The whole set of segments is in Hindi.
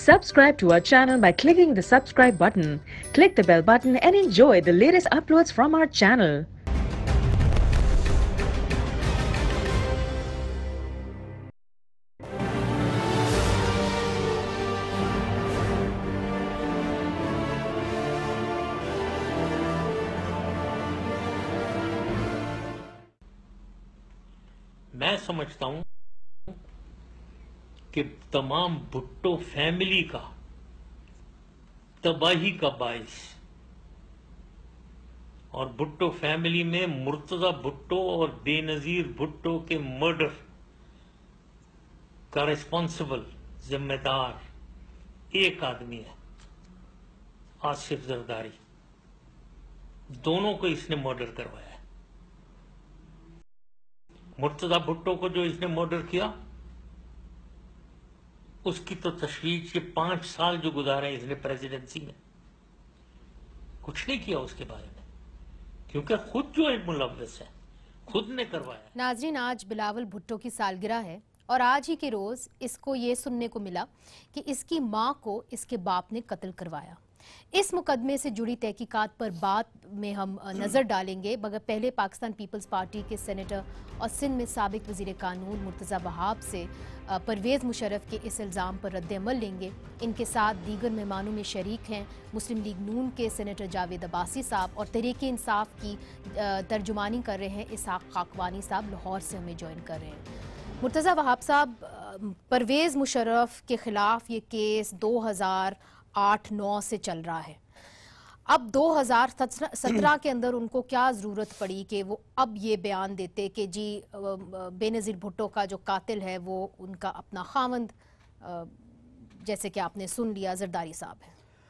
Subscribe to our channel by clicking the subscribe button. Click the bell button and enjoy the latest uploads from our channel. मैं समझता हूं कि तमाम भुट्टो फैमिली का तबाही का बाइस और भुट्टो फैमिली में मुर्तजा भुट्टो और बेनजीर भुट्टो के मर्डर का रिस्पॉन्सिबल जिम्मेदार एक आदमी है, आसिफ जरदारी। दोनों को इसने मर्डर करवाया है। मुर्तजा भुट्टो को जो इसने मर्डर किया उसकी तो तशवीश के 5 साल जो गुजारे इसने प्रेसिडेंसी में, कुछ नहीं किया उसके बारे में, क्योंकि खुद जो मुलव्वस है खुद ने करवाया। नाजरीन, आज बिलावल भुट्टो की सालगिरह है और आज ही के रोज इसको ये सुनने को मिला कि इसकी मां को इसके बाप ने कत्ल करवाया। इस मुकदमे से जुड़ी तहकीकात पर बाद में हम नजर डालेंगे, मगर पहले पाकिस्तान पीपल्स पार्टी के सेनेटर और सिंध में साबिक वजीर कानून मुर्तजा वहाब से परवेज़ मुशर्रफ के इस इल्ज़ाम पर रद्द-ए-अमल लेंगे। इनके साथ दीगर मेहमानों में शरीक हैं मुस्लिम लीग नून के सेनेटर जावेद अब्बासी साहब और तहरीक इंसाफ की तर्जुमानी कर रहे हैं इसहाक खाकवानी साहब, लाहौर से हमें ज्वाइन कर रहे हैं। मुर्तजा वहाब साहब, परवेज़ मुशर्रफ के खिलाफ ये केस 2008-9 से चल रहा है। अब 2017 के अंदर उनको क्या ज़रूरत पड़ी कि वो अब ये बयान देते कि जी बेनज़ीर भुट्टो का जो कातिल है वो उनका अपना खावंद, जैसे कि आपने सुन लिया, जरदारी साहब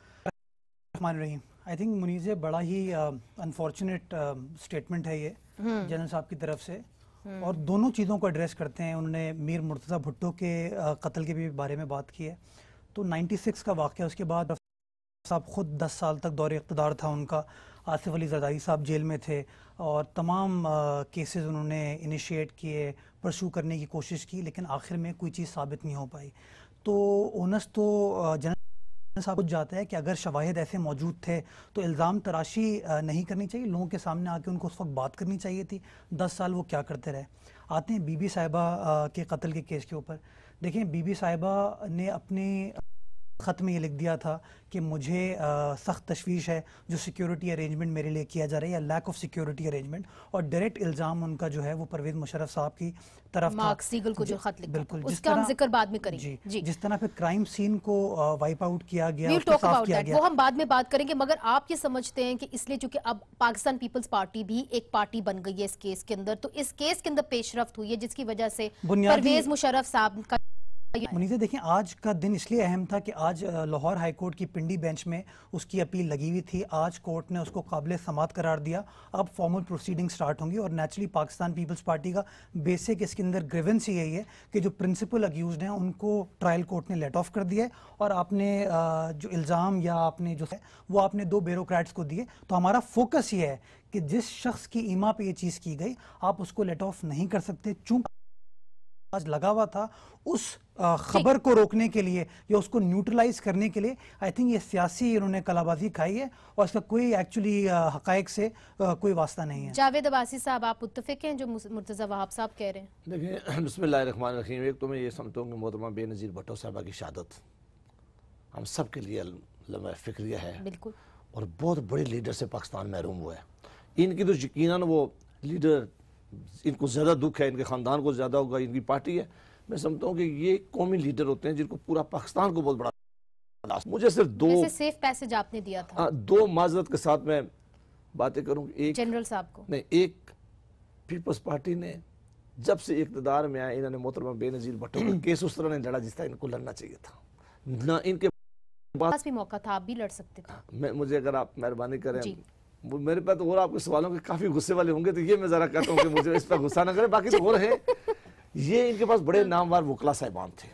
है। आई थिंक मुनीज़ बड़ा ही अनफॉर्चुनेट स्टेटमेंट है ये जनरल साहब की तरफ से, और दोनों चीज़ों को एड्रेस करते हैं। उन्होंने मीर मुर्तज़ा भुट्टो के कत्ल के भी बारे में बात की है। तो 96 का वाक़या, उसके बाद साहब खुद 10 साल तक दौरे इक़्तिदार था उनका। आसिफ अली जरदारी साहब जेल में थे और तमाम केसेस उन्होंने इनिशिएट किए, परसू करने की कोशिश की, लेकिन आखिर में कोई चीज़ साबित नहीं हो पाई। तो ओनस तो जनरल साहब कुछ जाता है कि अगर शवाहिद ऐसे मौजूद थे तो इल्ज़ाम तराशी नहीं करनी चाहिए, लोगों के सामने आके उनको उस वक्त बात करनी चाहिए थी। 10 साल वो क्या करते रहे। आते हैं बीबी साहिबा के कत्ल के केस के ऊपर। देखें, बीबी साहिबा ने अपने ख़त में ये लिख दिया था कि मुझे सख्त तशवीश है जो सिक्योरिटी अरेंजमेंट मेरे लिए किया जा रहा है, या लैक ऑफ सिक्योरिटी अरेंजमेंट, और डायरेक्ट इल्ज़ाम उनका जो है वो परवेज़ मुशर्रफ साहब की तरफ था। सीगल को जो खत लिखा, बिल्कुल, उसका हम जिक्र बाद में करेंगे। जी, जिस तरह पे क्राइम सीन को वाइप आउट किया गया, वो हम बाद में बात करेंगे। मगर आप ये समझते हैं कि इसलिए चूंकि अब पाकिस्तान पीपल्स पार्टी भी एक पार्टी बन गई है इस केस के अंदर, तो इस केस के अंदर पेशरफ्त हुई है जिसकी वजह से परवेज़ मुशर्रफ साहब का मुनीज़ा, देखें, आज का दिन इसलिए अहम था कि आज लाहौर हाई कोर्ट की पिंडी बेंच में उसकी अपील लगी हुई थी। आज कोर्ट ने उसको काबिल समात करार दिया। अब फॉर्मल प्रोसीडिंग स्टार्ट होंगी और नेचुरली पाकिस्तान पीपल्स पार्टी का बेसिक इसके अंदर ग्रीवेंस यही है कि जो प्रिंसिपल अक्यूज्ड हैं उनको ट्रायल कोर्ट ने लेट ऑफ कर दिया है, और आपने जो इल्ज़ाम या आपने जो है वो आपने 2 ब्यूरोक्रेट्स को दिए। तो हमारा फोकस ये है कि जिस शख्स की ईमा पे ये चीज़ की गई आप उसको लेट ऑफ नहीं कर सकते, चूँकि आज लगा हुआ था उस खबर को रोकने के लिए या उसको न्यूट्रलाइज करने के लिए। आई थिंक ये सियासी उन्होंने कलाबाजी खाई है और इसका कोई एक्चुअली हकायक से कोई वास्ता नहीं है। जावेद अब्बासी साहब, आप मुत्तफिक हैं जो मुर्तज़ा वहाब साहब कह रहे हैं? देखिए, बिस्मिल्लाहिर्रहमानिर्रहीम। एक तो मैं ये समझता हूँ कि मोहतरमा बेनज़ीर भुट्टो साहबा की शहादत हम सब के लिए लम्हा फिक्रिया है, बिल्कुल, और बहुत बड़े लीडर से पाकिस्तान महरूम हुआ है। इनकी तो यकीनन वो लीडर, इनको ज़्यादा दुख है, इनके ख़ानदान को ज़्यादा होगा, इनकी पार्टी है। मैं समझता हूँ कि ये कौमी लीडर होते हैं जिनको पूरा पाकिस्तान को बहुत बड़ा। मुझे सिर्फ 2 सेफ पैसेज आपने दिया था, 2 माजरत के साथ मैं बातें करूँ। एक जनरल साहब को नहीं, एक पीपल्स पार्टी ने जब से इक़्तिदार में आए इन्होंने मोहतरमा बेनज़ीर भुट्टो का केस उस तरह ने लड़ा जिस तरह इनको लड़ना चाहिए था ना। इनके पास भी मौका था, आप भी लड़ सकते थे। मुझे अगर आप मेहरबानी करें, मेरे पास तो और आपके सवालों के काफी गुस्से वाले होंगे, तो ये मैं जरा कहता हूँ कि मुझे इस पर गुस्सा ना करें। बाकी तो हो रहे हैं, ये इनके पास बड़े नामवर वकला साहिबान थे,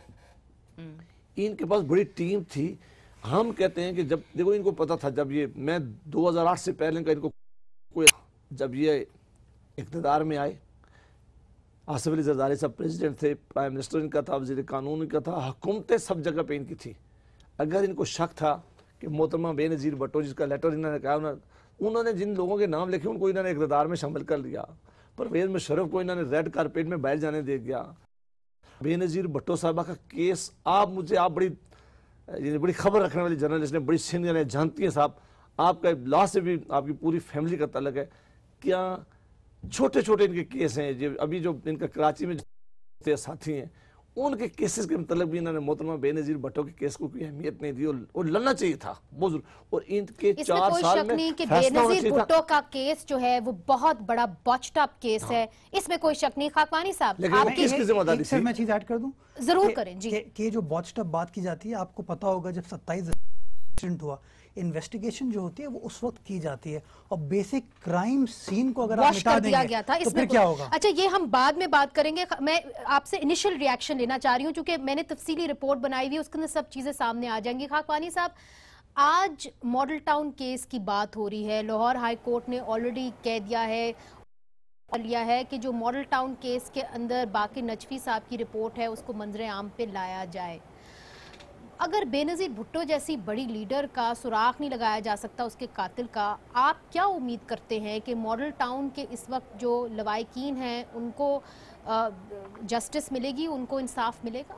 इनके पास बड़ी टीम थी। हम कहते हैं कि जब देखो इनको पता था, जब ये मैं 2008 से पहले का इनको कोई, जब ये इक़्तिदार में आए, आसिफ अली जरदारी साहब प्रेसिडेंट थे, प्राइम मिनिस्टर इनका था, वज़ीर कानून इनका था, हुकूमतें सब जगह पे इनकी थी। अगर इनको शक था कि मोहतरमा बेनज़ीर भुट्टो जिसका लेटर इन्होंने कहा, उन्होंने जिन लोगों के नाम लिखे उनको इन्होंने इक़्तिदार में शामिल कर लिया। परवेज़ मुशर्रफ को इन्होंने रेड कारपेट में बाहर जाने दे दिया। बेनज़ीर भुट्टो साहबा का केस आप बड़ी खबर रखने वाली जर्नलिस्ट ने, बड़ी सीनियर है, जानती हैं साहब, आपका लॉ से भी आपकी पूरी फैमिली का तल्लक है। क्या छोटे छोटे इनके केस हैं, जो अभी जो इनका कराची में साथी हैं उनके केसेस के मतलब भी इन्होंने मोहतरमा बेनज़ीर भुट्टो के केस को कोई अहमियत नहीं दी और लड़ना चाहिए था बहुत जरूर। और इनके 4 साल में बेनज़ीर भुट्टो का केस जो है वो बहुत बड़ा बॉच्ड अप केस है, इसमें कोई शक नहीं। खाकवानी साहब, किसकी जिम्मेदारी थी? मैं चीज ऐड कर दूं, जरूर करें जी। कि जो बॉच्ड अप बात की जाती है, आपको पता होगा जब 27 एक्सीडेंट हुआ, इन्वेस्टिगेशन जो होती है वो उस वक्त की जाती है और बेसिक क्राइम सीन को अगर आप मिटा देंगे गया था, तो फिर क्या होगा? अच्छा, ये हम बाद में बात करेंगे। मैं आपसे इनिशियल रिएक्शन लेना चाह रही हूँ, क्योंकि मैंने तफसीली रिपोर्ट बनाई हुई है, उसके अंदर सब चीजें सामने आ जाएंगी। खाकवानी साहब, आज मॉडल टाउन केस की बात हो रही है, लाहौर हाई कोर्ट ने ऑलरेडी कह दिया है कि जो मॉडल टाउन केस के अंदर बाकी नजफी साहब की रिपोर्ट है उसको मंजरे आम पे लाया जाए। अगर बेनज़ीर भुट्टो जैसी बड़ी लीडर का सुराग नहीं लगाया जा सकता उसके कातिल का, आप क्या उम्मीद करते हैं कि मॉडल टाउन के इस वक्त जो लवाहिकीन हैं उनको जस्टिस मिलेगी, उनको इंसाफ मिलेगा?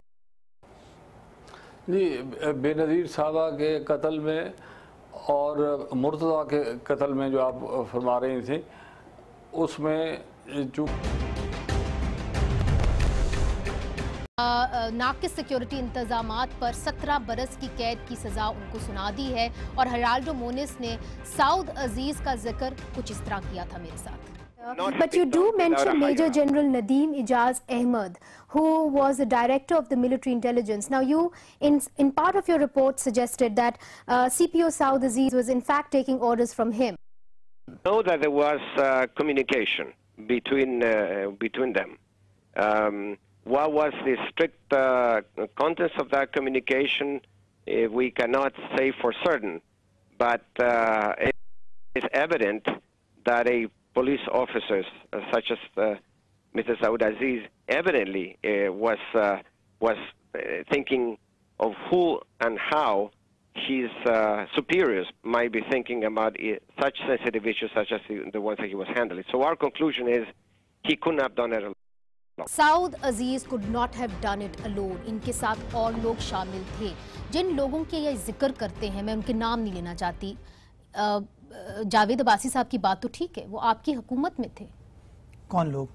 जी, बेनज़ीर साहबा के कत्ल में और मुर्तज़ा के कत्ल में जो आप फरमा रहे थे, उसमें जो नाकिस सिक्योरिटी इंतजामात पर 17 बरस की कैद की सजा उनको सुना दी है। और हेराल्डो मोनिस ने साउद अजीज का जिक्र कुछ इस तरह किया था मेरे साथ। But you do mention Major General Nadeem Ijaz Ahmed, who was the director of the military intelligence. Now, you, in part of your report, suggested that CPO Saud Aziz was in fact taking orders from him. Know that there was communication between them. What was the strict contents of that communication? We cannot say for certain, but it is evident that a police officers such as Mr. Saud Aziz evidently was thinking of who and how his superiors might be thinking about such sensitive issues such as the ones that he was handling. So our conclusion is he couldn't have done it alone. Saud Aziz could not have done it alone. इनके साथ और लोग शामिल थे। जिन लोगों के ये जिक्र करते हैं, मैं उनके नाम नहीं लेना चाहती, जावेद अब्बासी साहब की बात तो ठीक है, वो आपकी हुकूमत में थे। कौन लोग?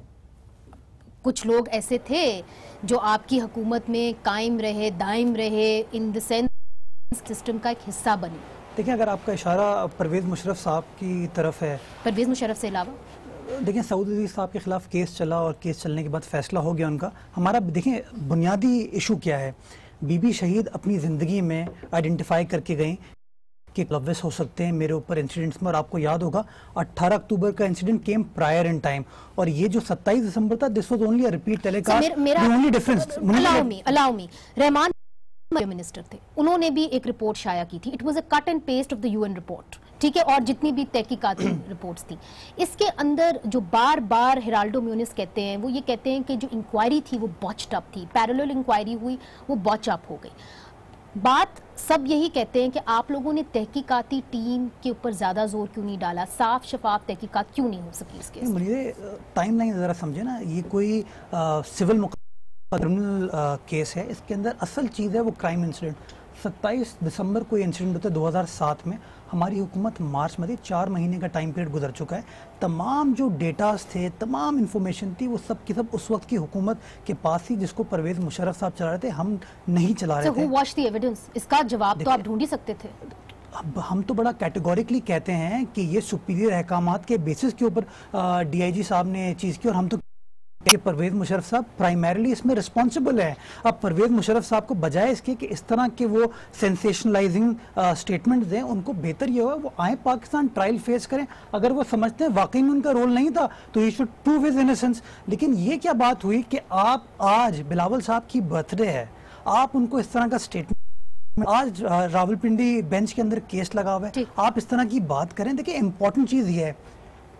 कुछ लोग ऐसे थे जो आपकी हुकूमत में कायम रहे, दायम रहे, इन द सेंस सिस्टम का एक हिस्सा बने। देखिए, अगर आपका इशारा परवेज़ मुशर्रफ साहब की तरफ है, परवेज़ मुशर्रफ से अलावा देखिए सऊद अजीज साहब के खिलाफ केस चला और केस चलने के बाद फैसला हो गया उनका। हमारा देखिए बुनियादी इशू क्या है, बीबी शहीद अपनी ज़िंदगी में आइडेंटिफाई करके गई कि लव्स हो सकते हैं मेरे ऊपर इंसिडेंट्स में। और आपको याद होगा 18 अक्टूबर का incident came prior in time, और ये जो 27 दिसंबर था, this was only a repeat telecast. The only difference, allow me, Rahman minister थे, उन्होंने भी एक रिपोर्ट शाया की थी। It was a cut and paste of the UN report, ठीक है, और जितनी भी तहकीकाती रिपोर्ट्स थी, इसके अंदर जो बार बार हेराल्डो म्यूनिस कहते हैं, वो ये कहते हैं कि जो इंक्वायरी थी वो बॉच्ड अप थी, पैरेलल इंक्वायरी हुई, वो बॉच अप हो गई। बात सब यही कहते हैं कि आप लोगों ने तहकीकाती टीम के ऊपर ज्यादा जोर क्यों नहीं डाला, साफ शफाफ तहकीकात क्यों नहीं हो सकी इसके? मुझे टाइमलाइन जरा समझे ना, ये कोई सिविल क्रिमिनल केस है, इसके अंदर असल चीज़ है वो क्राइम इंसिडेंट। 27 दिसंबर को इंसिडेंट होता है 2007 में, हमारी हुकूमत मार्च में थी, 4 महीने का टाइम पीरियड गुजर चुका है। तमाम जो डेटास थे, तमाम इंफॉर्मेशन थी, वो सब की सब उस वक्त की हुकूमत के पास ही, जिसको परवेज़ मुशर्रफ साहब चला रहे थे, हम नहीं चला रहे थे। Who watched the evidence? इसका जवाब तो आप ढूंढ ही सकते थे। अब हम तो बड़ा कैटेगोरिकली कहते हैं कि ये सुपीरियर अहकामात के बेसिस के ऊपर DIG साहब ने चीज़ की, और हम तो कि परवेज़ मुशर्रफ साहब प्राइमरीली इसमें रिस्पॉन्सिबल है। अब परवेज़ मुशर्रफ साहब को बजाय इसके कि इस तरह के वो सेंसेशनलाइजिंग स्टेटमेंट दें, उनको बेहतर ये हुआ वो आए पाकिस्तान, ट्रायल फेस करें। अगर वो समझते हैं वाकई में उनका रोल नहीं था तो he should prove his innocence. लेकिन ये क्या बात हुई कि आप आज बिलावल साहब की बर्थडे है, आप उनको इस तरह का स्टेटमेंट, आज रावलपिंडी बेंच के अंदर केस लगा हुआ है, आप इस तरह की बात करें। देखिए इंपॉर्टेंट चीज़ ये है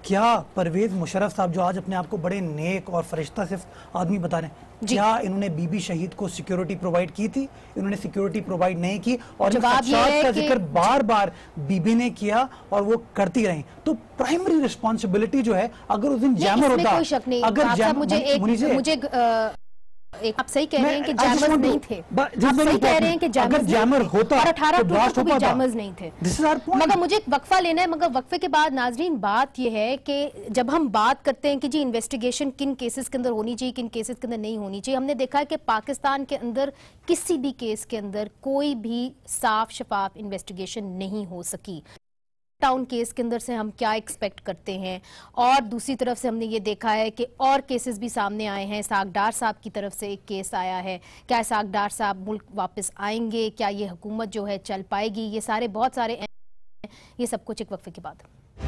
क्या परवेज मुशर्रफ साहब जो आज अपने आप को बड़े नेक और फरिश्ता सिर्फ आदमी बता रहे हैं, क्या इन्होंने बीबी शहीद को सिक्योरिटी प्रोवाइड की थी? इन्होंने सिक्योरिटी प्रोवाइड नहीं की और जवाब का जिक्र बार बार बीबी ने किया और वो करती रही। तो प्राइमरी रिस्पॉन्सिबिलिटी जो है, अगर उस दिन जैमर होता, अगर मुझे आप सही कह रहे हैं कि जैमर्स नहीं थे, आप सही कह रहे हैं कि जैमर होता और 18 अक्टूबर को भी जैमर्स नहीं थे। मगर मुझे एक वक्फा लेना है, मगर वक्फे के बाद नाजरीन बात यह है कि जब हम बात करते हैं कि जी इन्वेस्टिगेशन किन केसेस के अंदर होनी चाहिए, किन केसेस के अंदर नहीं होनी चाहिए, हमने देखा है कि पाकिस्तान के अंदर किसी भी केस के अंदर कोई भी साफ शफाफ इन्वेस्टिगेशन नहीं हो सकी। टाउन केस के अंदर से हम क्या एक्सपेक्ट करते हैं, और दूसरी तरफ से हमने ये देखा है कि और केसेस भी सामने आए हैं। इसाक डार साहब की तरफ से एक केस आया है, क्या इसाक डार साहब मुल्क वापस आएंगे, क्या ये हुकूमत जो है चल पाएगी, ये सारे बहुत सारे, ये सब कुछ एक वक्फे के बाद।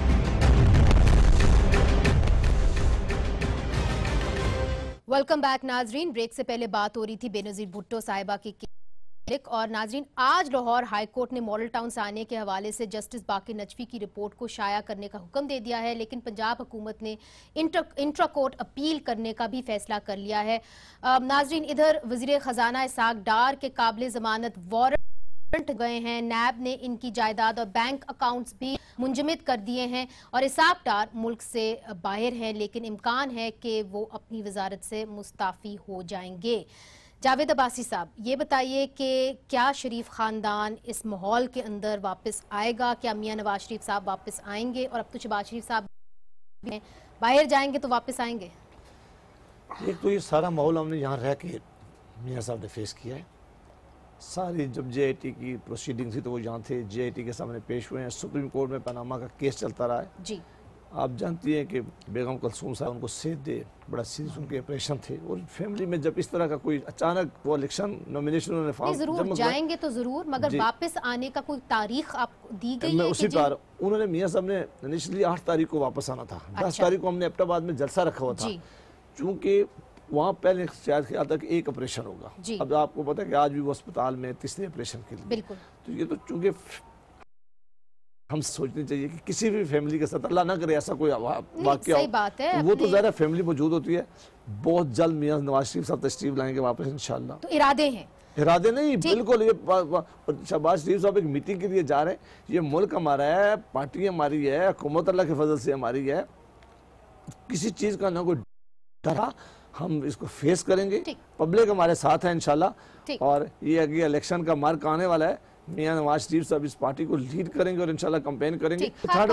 वेलकम बैक नाजरीन। ब्रेक से पहले बात हो रही थी बेनजीर भुट्टो साहिबा की, और नाजरीन आज लाहौर हाई कोर्ट ने मॉडल टाउन से आने के हवाले से जस्टिस बाकी नजफी की रिपोर्ट को शाया करने का हुक्म दे दिया है, लेकिन पंजाब हुकूमत ने इंट्रा कोर्ट अपील करने का भी फैसला कर लिया है। नाजरीन इधर वजीर खजाना इसाक डार के काबिल जमानत वारंट गए हैं, नैब ने इनकी जायदाद और बैंक अकाउंट्स भी मुंजमद कर दिए हैं और इसाक डार मुल्क से बाहर हैं, लेकिन इम्कान है कि वो अपनी वजारत से मुस्ताफ़ी हो जाएंगे। जावेद अब्बासी साहब, ये बताइए कि क्या शरीफ खानदान इस माहौल के अंदर वापस आएगा? क्या मियां नवाज शरीफ साहब वापस आएंगे? और अब तो शहबाज शरीफ साहब बाहर जाएंगे तो वापस आएंगे। एक तो ये सारा माहौल हमने यहाँ रह के मियां साहब ने फेस किया है। सारी जब JIT की प्रोसीडिंग थी तो वो यहाँ थे, JIT के सामने पेश हुए हैं, सुप्रीम कोर्ट में पनामा का केस चलता रहा है जी। आप जानती हैं कि बेगम कुलसूम साहब उनको सेध दे, बड़ा सीरियस उनके ऑपरेशन थे, और फैमिली में जब इस तरह का कोई अचानक वो इलेक्शन नॉमिनेशन उन्होंने फॉर्म जरूर जाएंगे तो जरूर, मगर वापस आने का कोई तारीख आपको दी गई है? उसी पर उन्होंने मियां साहब ने इनिशियली 8 तारीख को वापस आना था। 10 तारीख को हमने एबटाबाद में जलसा रखा हुआ था, चूंकि वहाँ पहले शायद ख्याल था कि एक ऑपरेशन होगा। अब आपको पता है कि आज भी वो अस्पताल में तीसरे ऑपरेशन के लिए, बिल्कुल। तो ये तो चूंकि हम सोचनी चाहिए कि किसी भी फैमिली के साथ अल्लाह ना करे ऐसा कोई वाकया हो, बात है, तो वो तो ज़रा फैमिली मौजूद होती है। बहुत जल्द मियां नवाज शरीफ साहब तशरीफ लाएंगे वापस इंशाल्लाह। तो इरादे हैं? इरादे नहीं, बिल्कुल। ये शहबाज शरीफ साहब एक मीटिंग के लिए जा रहे हैं। ये मुल्क हमारा है, पार्टी हमारी है, हुकूमत अल्लाह के फजल से हमारी है, किसी चीज़ का ना कोई डरा, हम इसको फेस करेंगे। पब्लिक हमारे साथ है इंशाल्लाह, और ये आगे इलेक्शन का मार्क आने वाला है। मियां नवाज शरीफ साहब इस पार्टी को लीड करेंगे और इंशाल्लाह कैंपेन करेंगे।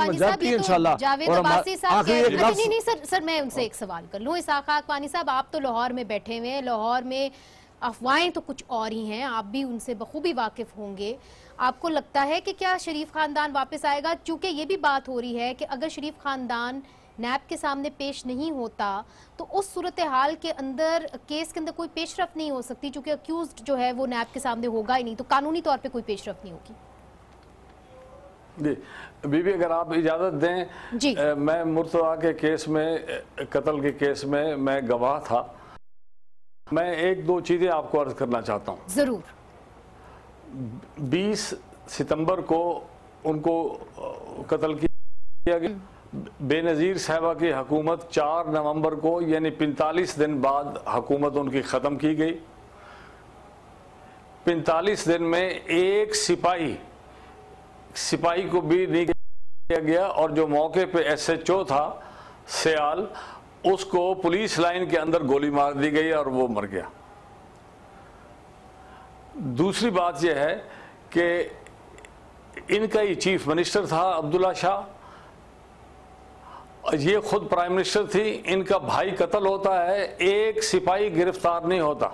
सर मैं उनसे एक सवाल कर लूं, इसाक खाकवानी साहब, आप तो लाहौर में बैठे हुए हैं, लाहौर में अफवाहें तो कुछ और ही हैं, आप भी उनसे बखूबी वाकिफ होंगे। आपको लगता है कि क्या शरीफ खानदान वापस आएगा? चूंकि ये भी बात हो रही है कि अगर शरीफ खानदान नैब के सामने पेश नहीं होता तो उस सूरत हाल के अंदर केस के अंदर कोई पेशरफ नहीं हो सकती, क्योंकि अक्यूज्ड जो है वो नैब के सामने होगा ही नहीं, तो कानूनी तौर पे कोई पेशरफ नहीं होगी। जी बीबी, अगर आप इजाज़त दें जी, मैं मुर्तज़ा के केस में, कत्ल के केस में मैं गवाह था। मैं 1-2 चीज़ें आपको अर्ज करना चाहता हूँ। ज़रूर। 20 सितंबर को उनको कत्ल किया गया। बेनज़ीर साहबा की हुकूमत 4 नवंबर को यानी 45 दिन बाद हुकूमत उनकी ख़त्म की गई। 45 दिन में एक सिपाही को भी नहीं किया गया, और जो मौके पे SHO था सियाल, उसको पुलिस लाइन के अंदर गोली मार दी गई और वो मर गया। दूसरी बात यह है कि इनका ही चीफ मिनिस्टर था अब्दुल्ला शाह, ये खुद प्राइम मिनिस्टर थी, इनका भाई कत्ल होता है, एक सिपाही गिरफ्तार नहीं होता,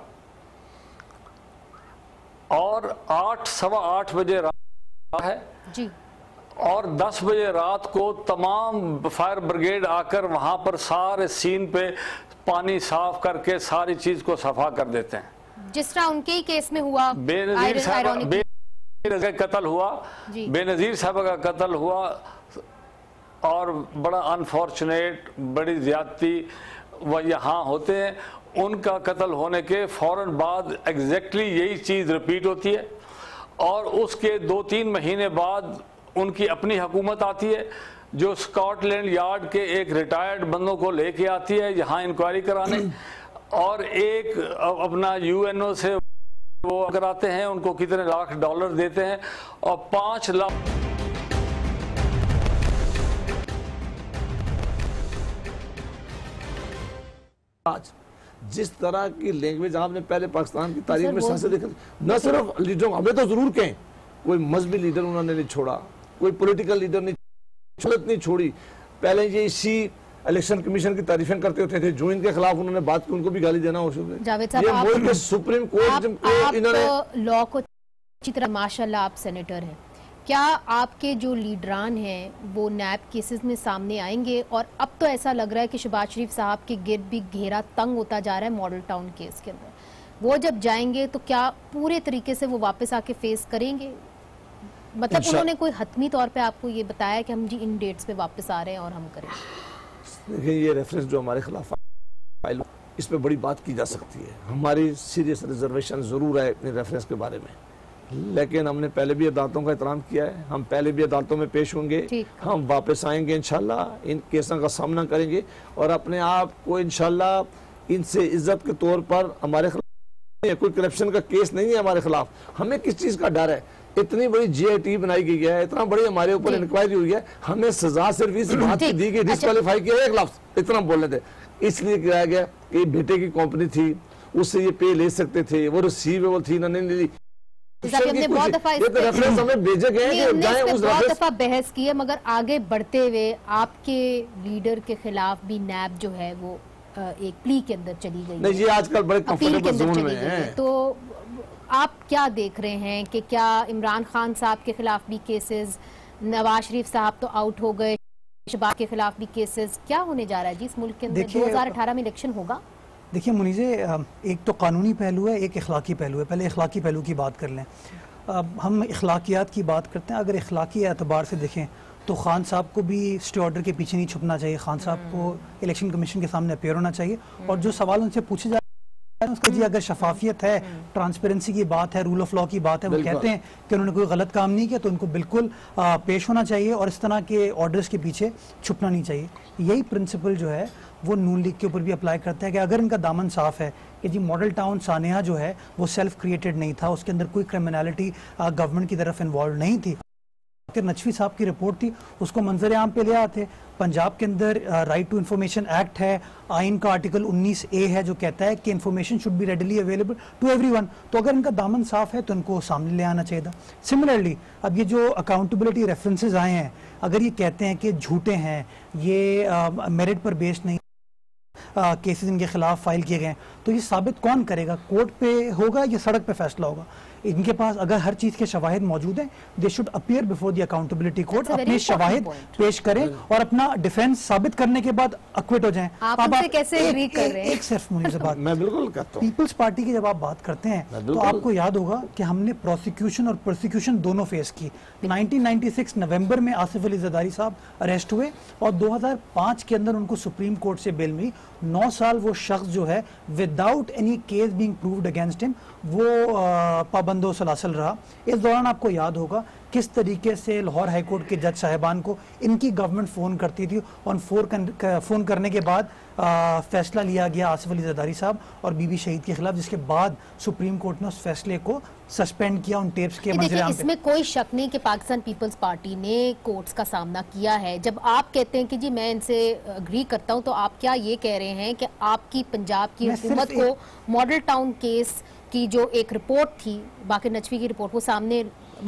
और 8-8:15 बजे रात है जी, और 10 बजे रात को तमाम फायर ब्रिगेड आकर वहां पर सारे सीन पे पानी साफ करके सारी चीज को सफा कर देते हैं, जिस तरह उनके ही केस में हुआ। बेनजीर साहब का कत्ल हुआ, बेनजीर साहब का कत्ल हुआ, और बड़ा अनफॉर्चुनेट, बड़ी ज्यादती वह यहाँ होते हैं। उनका कत्ल होने के फ़ौरन बाद एग्जैक्टली यही चीज़ रिपीट होती है, और उसके 2-3 महीने बाद उनकी अपनी हुकूमत आती है। जो स्कॉटलैंड यार्ड के एक रिटायर्ड बंदों को लेके आती है यहाँ इंक्वायरी कराने, और एक अपना यूएनओ से वो कराते हैं, उनको कितने लाख डॉलर देते हैं, और 5 लाख आज जिस तरह की लैंग्वेज आपने पहले पाकिस्तान की तारीख में सांसें देखी, न सिर्फ लीडरों, हमें तो जरूर कहें, कोई मजहबी लीडर उन्होंने नहीं छोड़ा, कोई पॉलिटिकल लीडर नहीं छोड़ी। पहले ये इसी इलेक्शन कमीशन की तारीफें करते होते थे, जो इनके खिलाफ उन्होंने बात की उनको भी गाली देना हो जावेद साहब, ये मुल्क के सुप्रीम कोर्ट इन्होंने लॉ को अच्छी तरह, माशाल्लाह आप सेनेटर हैं, क्या आपके जो लीडरान हैं वो नैब केसेस में सामने आएंगे? और अब तो ऐसा लग रहा है कि शहबाज शरीफ साहब के गिर्द भी घेरा तंग होता जा रहा है मॉडल टाउन केस के अंदर, वो जब जाएंगे तो क्या पूरे तरीके से वो वापस आके फेस करेंगे? मतलब उन्होंने कोई हतमी तौर पे आपको ये बताया कि हम जी इन डेट्स पे वापस आ रहे हैं और हम करेंगे? देखिए, ये रेफरेंस जो हमारे खिलाफ फाइल, इस पे बड़ी बात की जा सकती है, हमारी सीरियस रिजर्वेशन जरूर है अपने रेफरेंस के बारे में, लेकिन हमने पहले भी अदालतों का एहतराम किया है, हम पहले भी अदालतों में पेश होंगे, हम वापस आएंगे इंशाल्लाह, इन केसों का सामना करेंगे और अपने आप को इंशाल्लाह इनसे इज्जत के तौर पर, हमारे खिलाफ कोई करप्शन का केस नहीं है हमारे खिलाफ, हमें किस चीज का डर है? इतनी बड़ी जीआईटी बनाई गई है, इतना बड़ी हमारे ऊपर इंक्वायरी हुई है, हमें सजा सिर्फ इस बात की दी गई, डिस्क्वालीफाई किया, एक लफ्ज इतना बोले थे, इसलिए किया गया कि बेटे की कंपनी थी, उससे ये पे ले सकते थे, वो रिसीवेबल थी ना, नहीं ली। हमने बहुत दफा बहस की है, मगर आगे बढ़ते हुए आपके लीडर के खिलाफ भी नैब जो है वो एक प्ली के अंदर चली गई नहीं, ये आजकल बड़े कंफर्टेबल जोन में है। तो आप क्या देख रहे हैं कि क्या इमरान खान साहब के खिलाफ भी केसेस, नवाज शरीफ साहब तो आउट हो गए, शहबाज के खिलाफ भी केसेस, क्या होने जा रहा है जी इस मुल्क के अंदर? 2018 में इलेक्शन होगा। देखिए मुनीज़े, एक तो कानूनी पहलू है, एक इखलाकी पहलू है। पहले इखलाकी पहलू की बात कर लें। हम इखलाकियात की बात करते हैं, अगर इखलाकी एतबार से देखें तो खान साहब को भी स्टे ऑर्डर के पीछे नहीं छुपना चाहिए, खान साहब को इलेक्शन कमीशन के सामने अपेयर होना चाहिए, और जो सवाल उनसे पूछे जा उसके जी अगर शफाफियत है, ट्रांसपेरेंसी की बात है, रूल ऑफ लॉ की बात है, वो कहते हैं कि उन्होंने कोई गलत काम नहीं किया तो उनको बिल्कुल पेश होना चाहिए और इस तरह के ऑर्डर्स के पीछे छुपना नहीं चाहिए। यही प्रिंसिपल जो है वो नून लीग के ऊपर भी अप्लाई करता है कि अगर इनका दामन साफ है कि जी मॉडल टाउन सानिया जो है वो सेल्फ क्रिएटेड नहीं था, उसके अंदर कोई क्रिमिनलिटी गवर्नमेंट की तरफ इन्वॉल्व नहीं थी, नचवी साहब की रिपोर्ट थी, उसको मंजर आम पे ले आते। पंजाब के अंदर राइट टू इंफॉर्मेशन एक्ट है, आइन का आर्टिकल 19A है जो कहता है कि information should be readily available to everyone. तो अगर इनका दामन साफ है तो इनको सामने ले आना चाहिए था। सिमिलरली अब ये जो अकाउंटेबिलिटी रेफरेंसेस आए हैं, अगर ये कहते हैं कि झूठे हैं, ये मेरिट पर बेस्ड नहीं, केसेस इनके खिलाफ फाइल किए गए, तो ये साबित कौन करेगा? कोर्ट पे होगा या सड़क पे फैसला होगा? इनके पास अगर हर चीज के शवाहिद मौजूद हैं, they should appear before the accountability court, अपने शवाहिद पेश करें और अपना डिफेंस साबित करने के बाद अक्विट हो जाएं। आप कैसे एग्री कर रहे हैं? एक सिर्फ मुझे बात मैं बिल्कुल कहता हूं, पीपल्स पार्टी की जब आप बात करते हैं तो आपको याद होगा कि हमने प्रोसिक्यूशन और प्रोसिक्यूशन दोनों फेस की। 1996 नवंबर में आसिफ अली जरदारी साहब अरेस्ट हुए और 2005 के अंदर उनको सुप्रीम कोर्ट से बेल मिली। 9 साल वो शख्स जो है without any case being proved against him वो पाबंदो सलासल रहा। इस दौरान आपको याद होगा किस तरीके से लाहौर हाईकोर्ट के जज साहिबान को इनकी गवर्नमेंट फ़ोन करती थी और फ़ोन करने के बाद फैसला लिया गया आसिफ अली जरदारी साहब और बीबी शहीद के खिलाफ, जिसके बाद सुप्रीम कोर्ट ने उस फैसले को सस्पेंड किया उन टेप्स के मंजर। इसमें कोई शक नहीं कि पाकिस्तान पीपल्स पार्टी ने कोर्ट्स का सामना किया है। जब आप कहते हैं कि जी मैं इनसे अग्री करता हूं, तो आप क्या ये कह रहे हैं कि आपकी पंजाब की हुकूमत को मॉडल टाउन केस की जो एक रिपोर्ट थी, बाकी नचवी की रिपोर्ट, वो सामने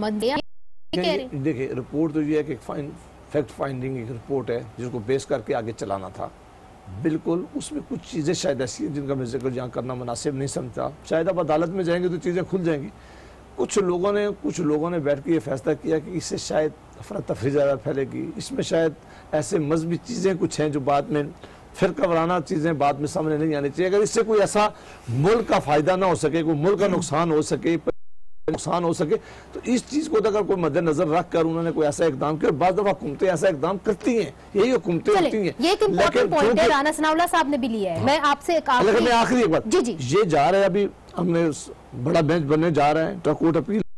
देखिए रिपोर्ट तो ये है कि फैक्ट फाइंडिंग एक रिपोर्ट है जिसको बेस करके आगे चलाना था। बिल्कुल उसमें कुछ चीज़ें शायद ऐसी हैं जिनका मैं जिक्र यहाँ करना मुनासिब नहीं समझता। शायद अब अदालत में जाएंगे तो चीज़ें खुल जाएंगी। कुछ लोगों ने बैठ के ये फैसला किया कि इससे शायद अफरा तफरी ज़्यादा फैलेगी, इसमें शायद ऐसे मजहबी चीज़ें कुछ हैं जो बाद में फिरका वाराना चीज़ें बाद में सामने नहीं आनी चाहिए। अगर इससे कोई ऐसा मुल्क का फ़ायदा ना हो सके, कोई मुल्क का नुकसान हो सके तो इस चीज को अगर कोई मद्देनजर रख कर उन्होंने कोई ऐसा इकदाम किया। बाद दफा हुकूमतें ऐसा इकदाम करती हैं, यही हुकूमतें होती हैं। ये एक इंपॉर्टेंट पॉइंट है, राना सनाउल्लाह साहब ने भी लिया है। मैं आपसे एक आखिरी बात, जी ये जा रहे हैं, अभी हमने बड़ा बेंच बनने जा रहे हैं, कोर्ट अपील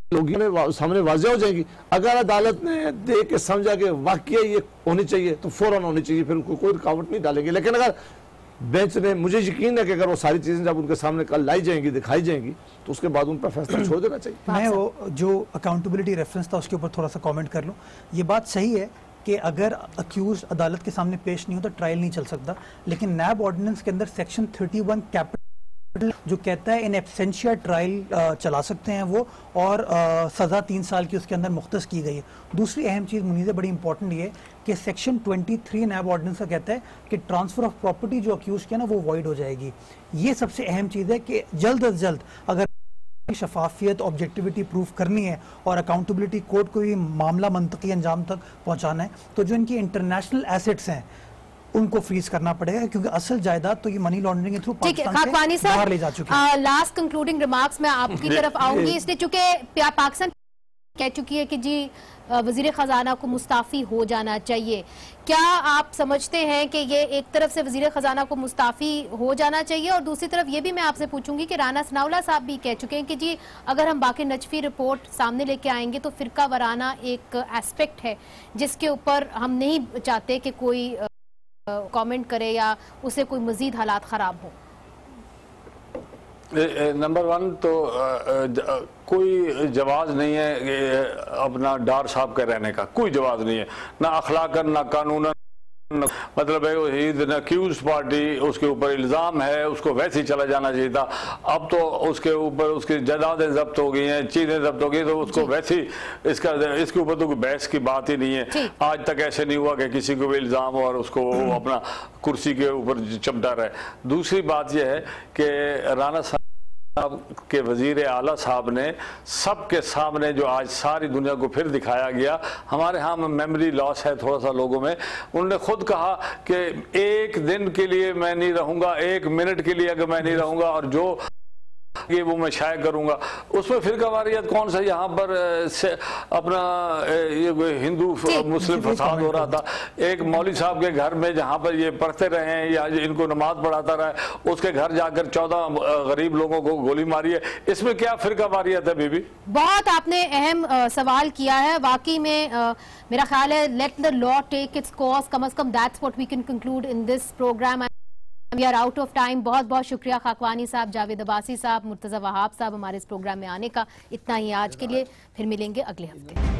लोगों में सामने वाज़ेह हो जाएंगी। अगर अदालत ने देख के समझा कि वाकई ये होनी चाहिए तो फौरन होनी चाहिए, फिर उनको कोई रुकावट नहीं डालेंगे। लेकिन अगर बेंच ने, मुझे यकीन है कि अगर वो सारी चीजें जब उनके सामने कल लाई जाएंगी, दिखाई जाएंगी, तो उसके बाद उन पर फैसला छोड़ देना चाहिए। मैं वो जो अकाउंटेबिलिटी रेफरेंस था उसके ऊपर थोड़ा सा कमेंट कर लूँ। ये बात सही है कि अगर अक्यूज अदालत के सामने पेश नहीं हो तो ट्रायल नहीं चल सकता, लेकिन नैब ऑर्डिनेंस के अंदर सेक्शन 31 कैपिटल जो कहता है इन एब्सेंशिया ट्रायल चला सकते हैं वो, और सज़ा 3 साल की उसके अंदर मुख्तस की गई है। दूसरी अहम चीज़ मुनीज़ बड़ी इंपॉर्टेंट ये कि सेक्शन 23 नैब ऑर्डिनेंस का कहता है कि ट्रांसफ़र ऑफ प्रॉपर्टी जो अक्यूज किया ना वो वॉइड हो जाएगी। ये सबसे अहम चीज़ है कि जल्द अज जल्द अगर शफाफियत, ऑब्जेक्टिविटी प्रूफ करनी है और अकाउंटेबिलिटी कोर्ट को भी मामला मंतकी अंजाम तक पहुँचाना है, तो जो इनकी इंटरनेशनल एसेट्स हैं उनको फ्रीज करना पड़ेगा, क्योंकि असल जायदाद तो ये मनी लॉन्ड्रिंग के थ्रू पाकिस्तान से बाहर ले जा चुकी है। लास्ट कंक्लूडिंग रिमार्क्स मैं आपकी तरफ आऊंगी, इसलिए चूंकि पाकिस्तान कह चुकी है कि जी वजीर खजाना को मुस्ताफी हो जाना चाहिए। क्या आप समझते हैं कि ये एक तरफ से वजीर खजाना को मुस्ताफी हो जाना चाहिए, और दूसरी तरफ ये भी मैं आपसे पूछूंगी कि राना सनाउल्लाह साहब भी कह चुके हैं कि जी अगर हम बाकी नजफी रिपोर्ट सामने लेके आएंगे तो फिरका वराना एक एस्पेक्ट है जिसके ऊपर हम नहीं चाहते कि कोई कमेंट करे या उसे कोई मजीद हालात खराब हो। नंबर 1 तो कोई जवाब नहीं है अपना डार साहब के रहने का, कोई जवाब नहीं है, ना अखलाकन ना कानूनन। मतलब है अक्यूज पार्टी, उसके ऊपर इल्ज़ाम है, उसको वैसे ही चला जाना चाहिए था। अब तो उसके ऊपर उसकी जायदादें जब्त हो गई हैं, चीज़ें जब्त हो गई, तो उसको वैसे ही इसके ऊपर तो कोई बहस की बात ही नहीं है। आज तक ऐसे नहीं हुआ कि किसी को भी इल्ज़ाम हो और उसको अपना कुर्सी के ऊपर चमटा रहे। दूसरी बात यह है कि राना साहब के वजीर आला साहब ने सबके सामने जो आज सारी दुनिया को फिर दिखाया गया, हमारे यहाँ मेमोरी लॉस है थोड़ा सा लोगों में, उन्होंने खुद कहा कि एक दिन के लिए मैं नहीं रहूँगा, 1 मिनट के लिए अगर मैं नहीं रहूँगा और जो ये वो मैं शाये करूंगा। उसमें फिरका वारियत कौन सा यहाँ पर अपना ये हिंदू मुस्लिम फसाद हो रहा था। एक मौलवी साहब के घर में जहाँ पर ये पढ़ते रहे हैं या इनको नमाज पढ़ाता रहा, उसके घर जाकर 14 गरीब लोगों को गोली मारी है, इसमें क्या फिरका वारियत है? बीबी बहुत आपने अहम सवाल किया है वाकई में। मेरा ख्याल है let the law take its course, कम से कम that's what we can conclude in this programme. We are out of time। बहुत बहुत शुक्रिया खाकवानी साहब, जावेद अब्बासी साहब, मुर्तज़ा वहाब साहब हमारे इस प्रोग्राम में आने का। इतना ही आज के लिए, फिर मिलेंगे अगले हफ्ते।